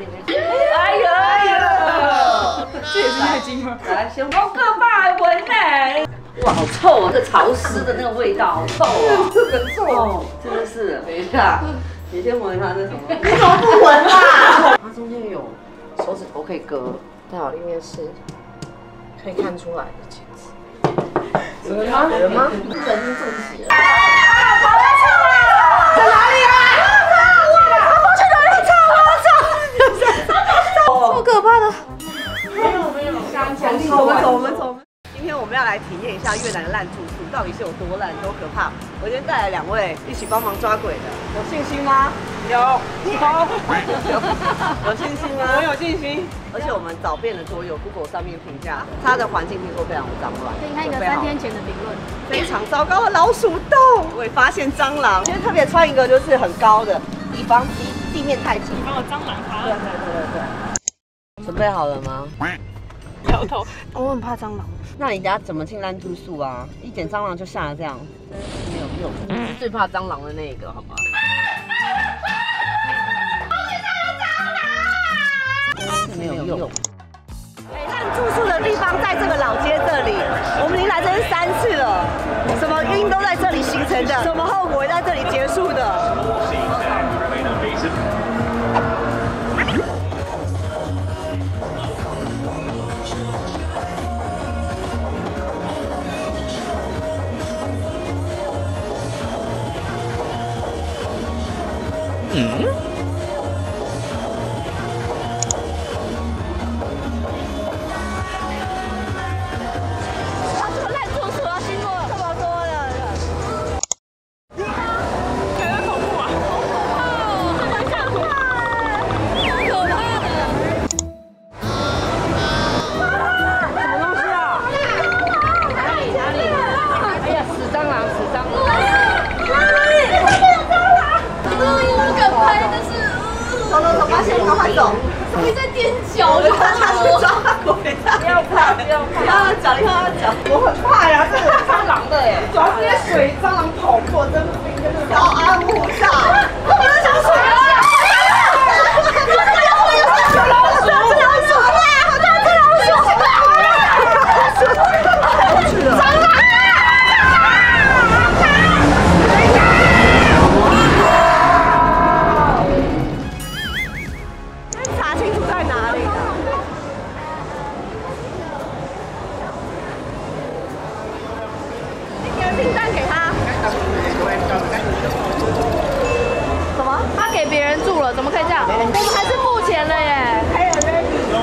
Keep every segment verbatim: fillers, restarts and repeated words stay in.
哎呀哎呀，这也是耐金吗？来，先帮各爸闻呢。哇，好臭啊！这潮湿的那个味道，好臭啊！这个臭，真的是。等一下，你先闻它是什么？你怎么不闻啦？它中间有手指头可以割，戴好里面是可以看出来的戒指。有人吗？有人吗？人已经中邪了。啊！跑到臭了，在哪里啊？我去哪里臭？我操！超可怕的。没有没有，我们走我们走。今天我们要来体验一下越南的烂住宿到底是有多烂、多可怕。我今天带来两位一起帮忙抓鬼的，有信心吗？有，有，有，有信心吗？我有信心。而且我们找遍了所有 Google 上面评价，它的环境听说非常脏乱。可以看一个三天前的评论，非常糟糕的老鼠洞。我也发现蟑螂，今天特别穿一个就是很高的，以防地地面太紧，以防有蟑螂爬。对对对对对。准备好了吗？摇头，我很怕蟑螂。那你等下怎么进烂住宿啊？一点蟑螂就吓得这样，真是没有用。你是最怕蟑螂的那个，好吗？真是没有用。哎，烂住宿的地方在这个老街这里，我们已经来这边三次了，什么因都在这里形成的，什么后果也在这里结束的。嗯。啊，这个烂住宿要经过这么多的人，感觉恐怖啊！好可怕哦，这蛮像话哎，好可怕的。什么东西啊？哪里哪里？哎呀，死蟑螂，死蟑螂！哪里？外面有蟑螂！我不敢拍，但是。走走走，快先赶快走！你在踮脚，就怕他去抓鬼。不要怕，不要怕，你看他脚，你看他脚，我很怕呀，这有蟑螂的哎，主要是那水蟑螂跑过，真的是真的是高安无上。我们在想水啊！有老鼠，有老鼠，有老鼠啦！好大只老鼠！蟑螂！订单给他。什么？他给别人住了，怎么可以这样？我们还是付钱了耶。还有人。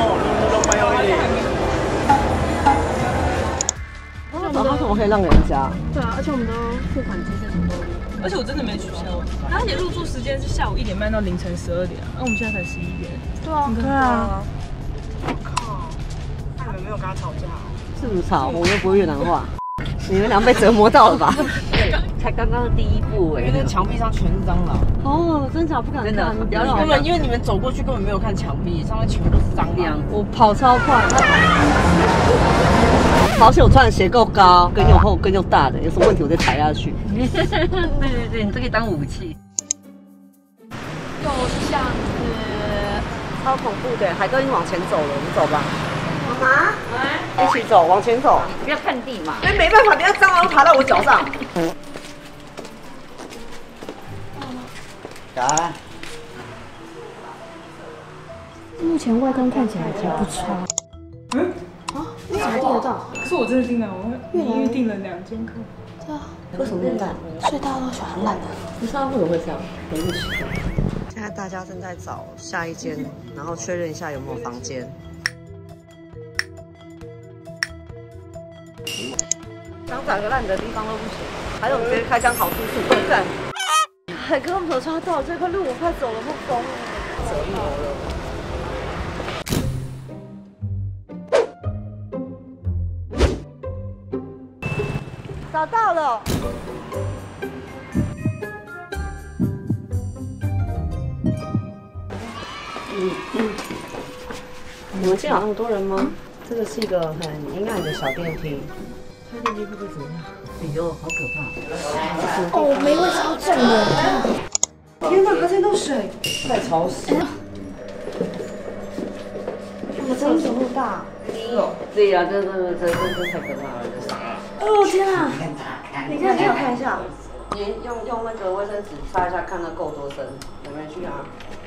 然后他怎么可以让给人家？对啊，而且我们都付款机制什么都有。 而且我真的没取消，他写入住时间是下午一点半到凌晨十二点，那我们现在才十一点。 对啊， 对啊。我靠！那你们没有跟他吵架？ 是不是吵？我又不会越南话。你们俩被折磨到了吧？才刚刚的第一步哎， 因为那墙壁上全是蟑螂。 哦，真假不敢看，真的， 不要根本因为你们走过去根本没有看墙壁，上面全部都是蟑螂。 我跑超快，好险我穿的鞋够高，跟又厚跟又大的，有什么问题我再踩下去。对对对，你这可以当武器。 就像是超恐怖的，海哥已经往前走了，我们走吧。妈妈，一起走，往前走， 不要看地嘛。 哎，没办法，等下蟑螂爬到我脚上。 来。 目前外观看起来还不差。 嗯？ 啊？为什么订得到？ 可是我真的订了，我预订了两间课。 对啊。 为什么变烂？ 所以大家都喜欢烂的。 不知道为什么会这样，很不奇怪。现在大家正在找下一间，然后确认一下有没有房间。想找个烂的地方都不行，还有直接开箱好住宿，对不对？海哥，我们抓到这块路，我快走了，不疯了，走一楼了。找到了。嗯嗯。你们今天有那么多人吗？这个是一个很阴暗的小电梯。开电梯会不会怎么样？哎呦，好可怕！ 哦，霉味超重的。 天哪，还在漏水，太潮湿。 声音怎么那么大？对呀，这这这这这太可怕了，这啥？ 哦天啊！ 你看，给我看一下，你用用那个卫生纸擦一下，看它够多深，有没有去啊？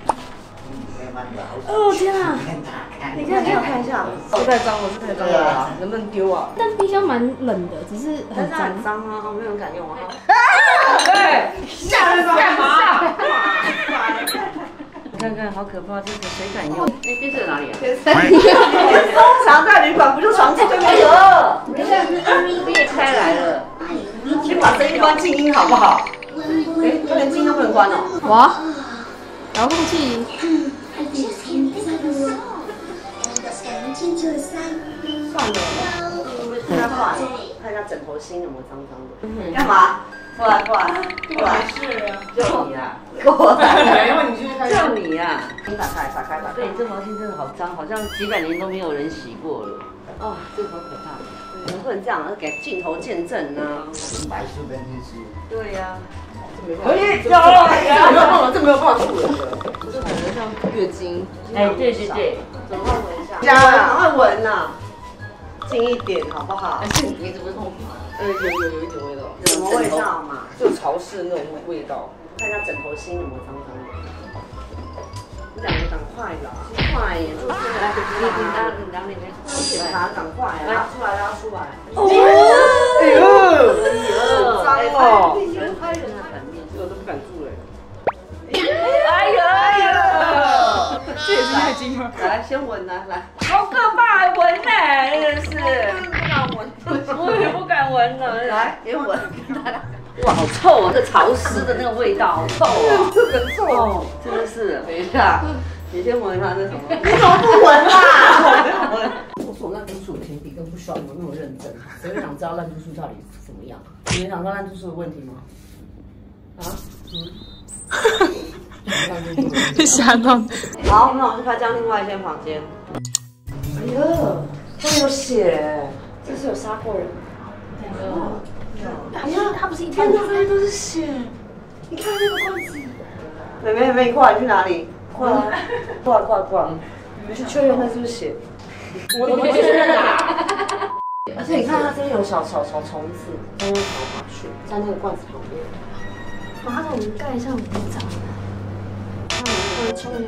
哦天啊！ 你看，给我看一下，是太脏了，是太脏了啊！能不能丢啊？ 但冰箱蛮冷的，只是很脏。 很脏啊，没有人敢用啊。 哎，吓人干嘛？ 你看看，好可怕，这个谁敢用？哎，电视在哪里啊？电视。通常在旅馆不就床对面有？你看，裂开来了。先把声音关静音好不好？哎，就连静音都不能关哦。 哇！遥控器。 算了，看下快，看一下枕头芯有没有脏脏的。干嘛？过来过来过来！就你啊！过来！因为你去看。就你啊！你打开打开打开。对，这毛巾真的好脏，好像几百年都没有人洗过了。哦，这个好可怕。你们不能这样，要给镜头见证啊！白书跟日书。对呀。可以，有了，这没有办法，这没有办法处理的。这感觉像月经。哎，对对对。赶快闻一下。家赶快闻呐！近一点好不好？还是你鼻子不是痛吗？呃，有有有一点味道。什么味道嘛？就潮湿那种味道。看一下枕头芯有没有脏脏的。你两个赶快啦！快点，就是来，你你拿你拿那边检查，赶快啊！拉出来，拉出来。哦！哎呦！哎呦！脏哦！拍人的反面，这个都不敢住嘞。哎呦哎呦！ 这也是月经吗？ 来，先闻来来。好可怕，闻呢，真的是。不敢闻，我也不敢闻了。来，先闻。哇，好臭啊！这潮湿的那个味道，好臭啊！这个臭，真的是。等一下，你先闻一下这什么？你怎么不闻啦？我说烂猪素甜比更不需要你们那么认真，谁会想知道烂猪素到底怎么样？你们想知道烂猪素的问题吗？啊？嗯。 被吓到。 好，那我们去拍张另外一间房间。哎呀，这有血，这是有杀过人。哦。 哎呀，它不是一片这边都是血，你看那个罐子。妹妹妹妹，你过来，去哪里？过来，过来过来过来，你们去确认那是不是血？我我确认啦。而且你看它这边有小小小虫子，刚刚跑跑去，在那个罐子旁边。 马桶盖上没长的。我冲一下。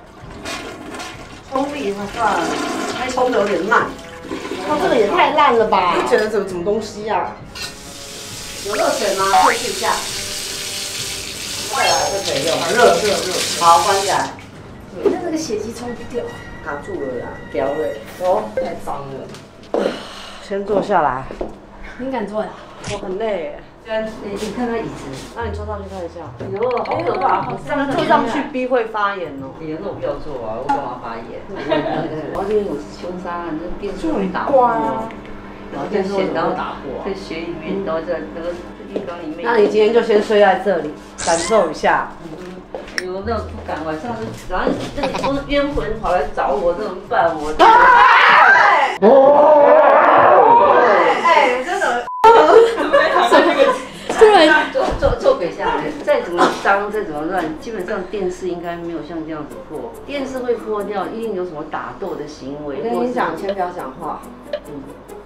冲力它算了，还冲的有点慢。 它这个也太烂了吧！ 你觉得怎么什么东西呀？有热水吗？可以试一下。再来就可以用。热热热。好，关起来。 那这个血迹冲不掉。 卡住了啦，掉了。哦，太脏了。先坐下来。 你敢坐呀？ 我很累耶。你你看看椅子，那你坐上去看一下。哎呦，好可怕！这样坐上去逼会发炎哦。哎那我不要坐啊，我干嘛发炎？我这边有凶杀案，这电视会打破。然后就血，然后打破，在血里面，然后在那个浴缸里面。那你今天就先睡在这里，感受一下。有那种不敢，晚上就然后那个都是冤魂跑来找我，怎么办？我。哎，真的。 突然坐坐坐北下来，再怎么脏再怎么乱，基本上电视应该没有像这样子破。电视会破掉，一定有什么打斗的行为。我跟你讲，先不要讲话。嗯。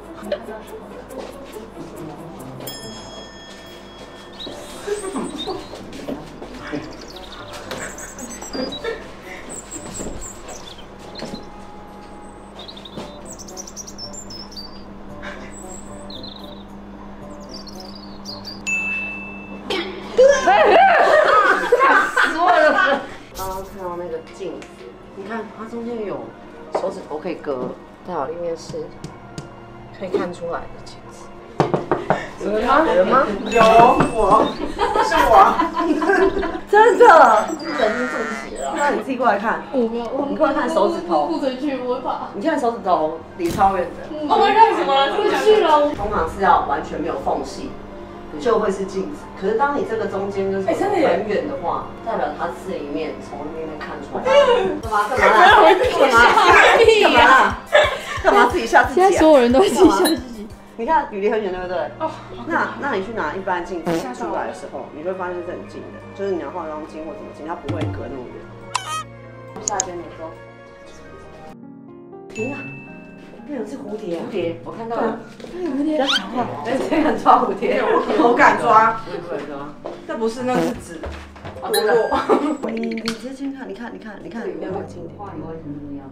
吓死我了！刚刚看到那个镜子，你看它中间有手指头可以割，在我里面是可以看出来的镜子。有吗？有吗？有，我是我，真的，人中邪了。那你自己过来看， 我没有， 你过来看手指头， 不准去，我会怕。 你看手指头离超远的。 我们看什么？ 不去了。 通常是要完全没有缝隙。就会是镜子，可是当你这个中间就是很远的话，代表它是里面从那边看出来。干嘛干嘛啦？干嘛？干嘛啦？干嘛自己吓自己啊？ 现在所有人都会自己吓自己。 你看距离很远，对不对？哦。那那你去拿一般镜子出来的时候，你会发现是很近的，就是你要化妆镜或怎么镜，它不会隔那么远。下一边你说。 停啊！那有只蝴蝶，蝴蝶，我看到了。 那有蝴蝶。 不要讲话，哎，谁敢抓蝴蝶？我敢抓，我也不敢抓。 这不是，那是纸。 哦，真的。你你直接看，你看，你看，你看，有没有经典？ 画你为什么这样？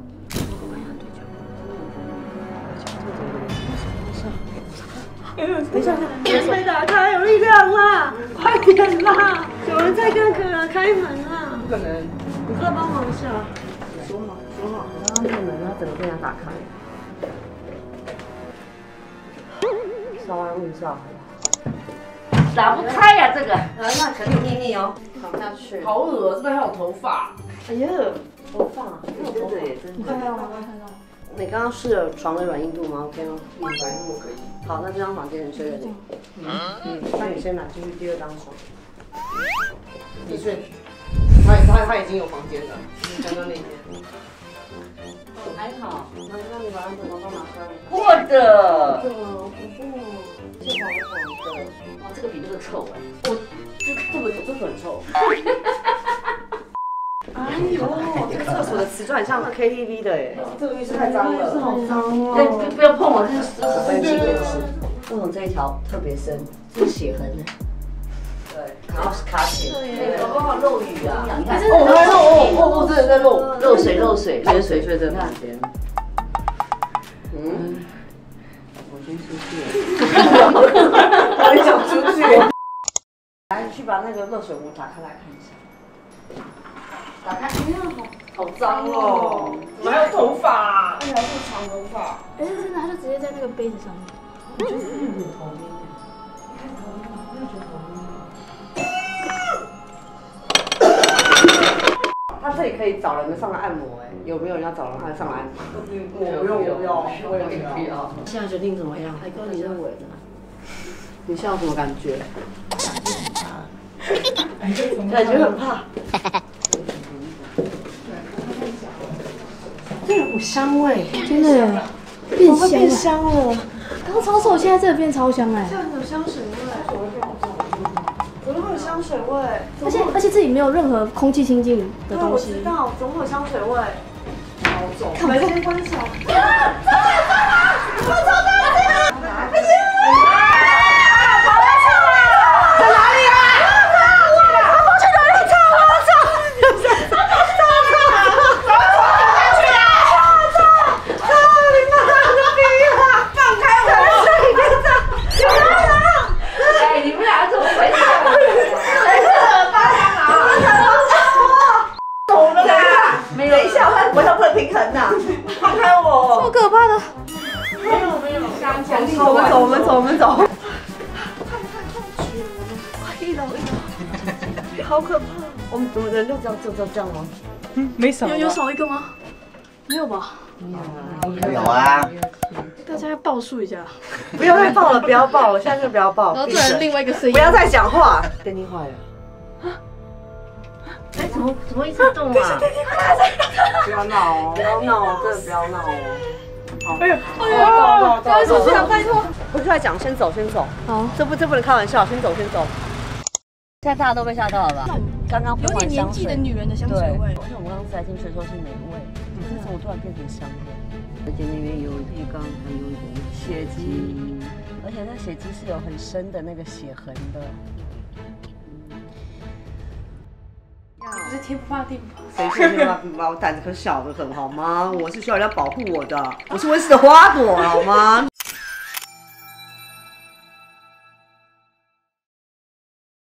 等一下，门被打开，有力量啦！快点啦！有人在跟可儿开门啊！ 不可能， 你快帮忙一下。说好，说好。然后那个门要整个被他打开。稍微问一下， 打不开呀、啊，这个。 来，那肯定秘密哦。躺下去。 好恶，这边还有头发。 哎呀，头发，你真的也真的。 看到吗？看到。 你刚刚试了床的软硬度吗 ？OK 吗？ 软硬度可以。 好，那这张房间你睡了你。嗯，那你先拿进去第二张床。 你睡。他他他已经有房间了，刚刚那间。 还好。 那那你把那个毛毛拿出来。 过的。 这个，哦，是黄黄的。 哇，这个比这个臭哎。 我这这个这个很臭。哎呦，这个厕所的瓷砖很像 K T V 的哎， 这个浴室太脏了， 是好脏哦。 对，不不要碰我，这是湿我分析的。 的是，为什么这一条特别深？这是血痕。对，然后是卡血。 对，搞不好漏雨啊！你看， 哦，在漏，哦哦哦，真的在漏， 漏水漏水， 缺水缺这两天。 嗯，我先出去。 我也想出去。来，去把那个热水壶打开来看一下。打开，哎呀，好好脏哦！ 怎么还有头发？而且还是长头发。 哎，真的，他就直接在那个杯子上面。 我觉得有点头晕。你看头晕吗？我也觉得头晕。他这里可以找人上来按摩，哎，有没有人要找人上来按摩？ 我不用，不要，我也不要。 现在决定怎么样？海哥，你认为呢？你现在有什么感觉？感觉很怕。这有股香味， 真的耶，变香变了。 香了。 刚超臭，现在这个变超香哎。 这样有香水味，怎么会有香水味？ 而且而且这里没有任何空气清净的东我西。 知道，怎么会有香水味？ 好重。 门先关起来。 好可怕的！ 没有没有，香香。 我们走，我们走，我们走。一楼一楼，好可怕！我们我们人就这样就就这样吗？ 嗯，没少。 有有少一个吗？没有吧？ 有啊。 大家要报数一下。 不要再报了，不要报了，现在就不要报。 然后突然另外一个声音， 不要再讲话，电梯坏了。 哎，怎么怎么一直动啊？ 不要闹哦，不要闹哦，真的不要闹哦。 哎呦，哎呦， 不好意思，我不想拜托。 回去来讲，先走，先走。 好， 这不这不能开玩笑，先走，先走。现在大家都被吓到了吧？刚刚有点年纪的女人的香水味。 而且我们刚刚才进去的时候是霉味，可是怎么突然变成香味？而且那边有浴缸，还有一点血迹，而且那血迹是有很深的那个血痕的。 不是天不怕地不怕。 谁说天不怕地不怕？我胆子可小得很，好吗？我是需要人家保护我的，我是温室的花朵，好吗？